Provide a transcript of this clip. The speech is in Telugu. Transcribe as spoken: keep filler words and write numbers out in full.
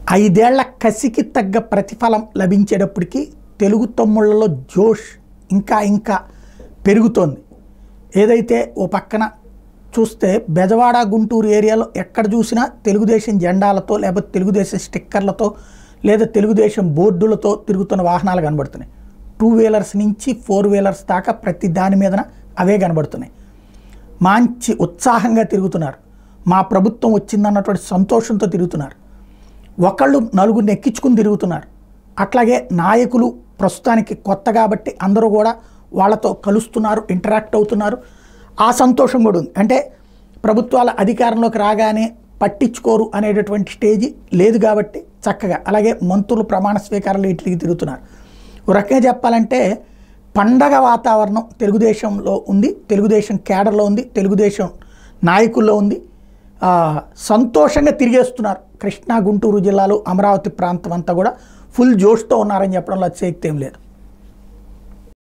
ఐదేళ్ల కసికి తగ్గ ప్రతిఫలం లభించేటప్పటికి తెలుగు తమ్ముళ్ళలో జోష్ ఇంకా ఇంకా పెరుగుతోంది. ఏదైతే ఓ పక్కన చూస్తే బెజవాడ గుంటూరు ఏరియాలో ఎక్కడ చూసినా తెలుగుదేశం జెండాలతో లేకపోతే తెలుగుదేశం స్టిక్కర్లతో లేదా తెలుగుదేశం బోర్డులతో తిరుగుతున్న వాహనాలు కనబడుతున్నాయి. టూ వీలర్స్ నుంచి ఫోర్ వీలర్స్ దాకా ప్రతి దాని మీదన అవే కనబడుతున్నాయి. మంచి ఉత్సాహంగా తిరుగుతున్నారు. మా ప్రభుత్వం వచ్చిందన్నటువంటి సంతోషంతో తిరుగుతున్నారు. ఒకళ్ళు నలుగురిని ఎక్కించుకుని తిరుగుతున్నారు. అట్లాగే నాయకులు ప్రస్తుతానికి కొత్త కాబట్టి అందరూ కూడా వాళ్ళతో కలుస్తున్నారు, ఇంటరాక్ట్ అవుతున్నారు. ఆ సంతోషం కూడా ఉంది. అంటే ప్రభుత్వాల అధికారంలోకి రాగానే పట్టించుకోరు అనేటటువంటి స్టేజీ లేదు కాబట్టి చక్కగా. అలాగే మంత్రులు ప్రమాణ స్వీకారాలు వీటికి తిరుగుతున్నారు. ఒక రకంగా చెప్పాలంటే పండగ వాతావరణం తెలుగుదేశంలో ఉంది, తెలుగుదేశం కేడర్లో ఉంది, తెలుగుదేశం నాయకుల్లో ఉంది. సంతోషంగా తిరిగేస్తున్నారు. కృష్ణా గుంటూరు జిల్లాలో అమరావతి ప్రాంతం అంతా కూడా ఫుల్ జోష్తో ఉన్నారని చెప్పడంలో అతిశయక్తి ఏం లేదు.